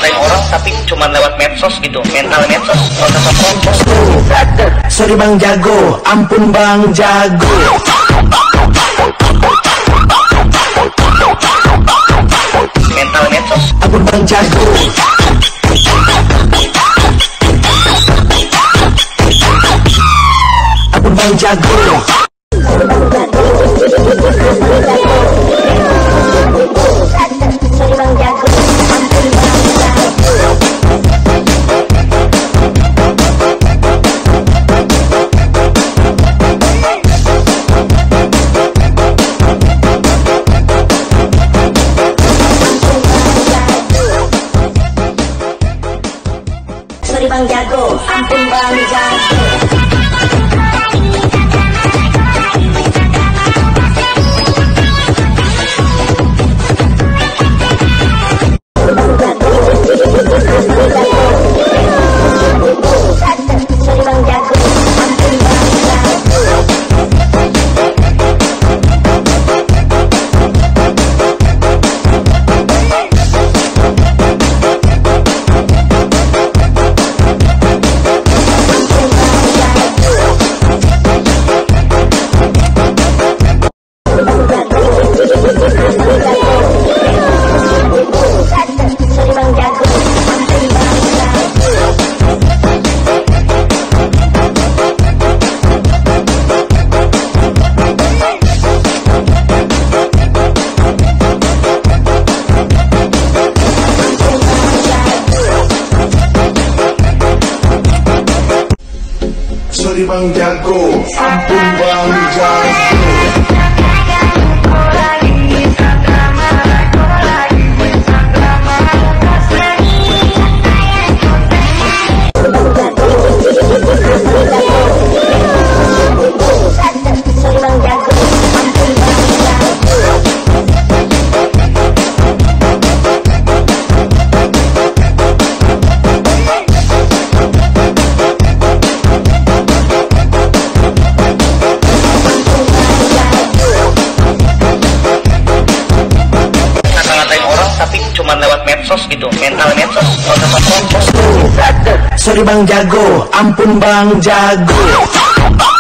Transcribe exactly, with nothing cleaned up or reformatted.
ngata-ngatain orang tapi cuma lewat medsos gitu, mental medsos, nggak usah sok-sok. Sorry Bang Jago, ampun Bang Jago. Mental medsos, ampun Bang Jago. Ampun Bang Jago. Sorry Bang Jago, ampun Bang Jago. Sorry Bang Jago, ampun Bang Jago. cuma lewat medsos gitu, mental medsos, nggak usah sok-sok. Sorry Bang Jago, ampun Bang Jago.